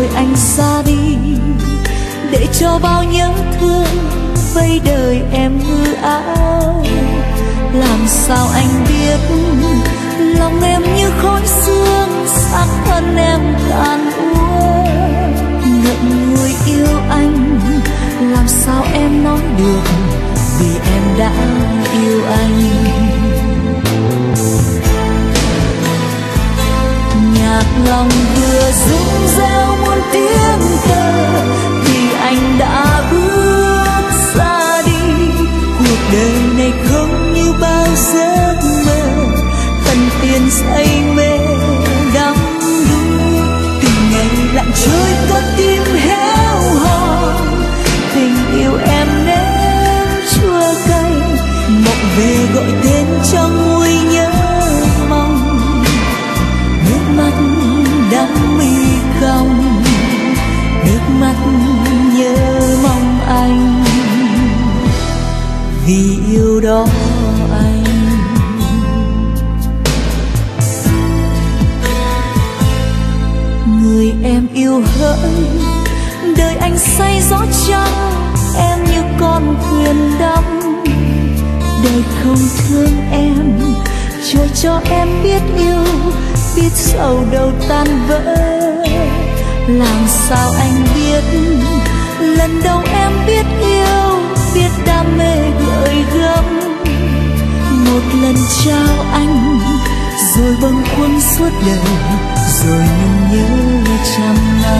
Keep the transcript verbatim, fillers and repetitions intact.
anh ra đi, để cho bao nhớ thương vây đời em hư ảo. Làm sao anh biết lòng em như khói sương, xác thân em tàn úa. Ngậm ngùi yêu anh, làm sao em nói được, vì em đã yêu anh. Nhạc lòng vừa rung reo muôn tiếng kêu, thì anh đã bước ra đi. Cuộc đời này không như bao giấc mơ, tận tiền say mê đắm đuối. Từng ngày lặng trôi con tim héo hon, tình yêu em nếm chua cay. Mộng về gọi tên trong nguôi nhớ mong, nước mắt đắng mi cong, nước mắt nhớ mong anh, vì yêu đó anh. Người em yêu hỡi, đời anh say gió trắng, em như con thuyền đắm. Đời không thương em, cho cho em biết yêu, biết sầu đầu tan vỡ. Làm sao anh biết, lần đầu em biết yêu, biết đam mê gợi gắm. Một lần trao anh, rồi bâng khuâng suốt đời, rồi mình nhớ trăm năm.